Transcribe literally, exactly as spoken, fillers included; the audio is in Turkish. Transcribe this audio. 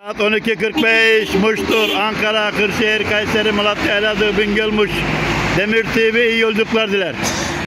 Saat on iki kırk beş Muş'tur. Ankara, Kırşehir, Kayseri, Malatya, Elazığ, Bingöl, Muş. Demir T V iyi yolculuklar diler.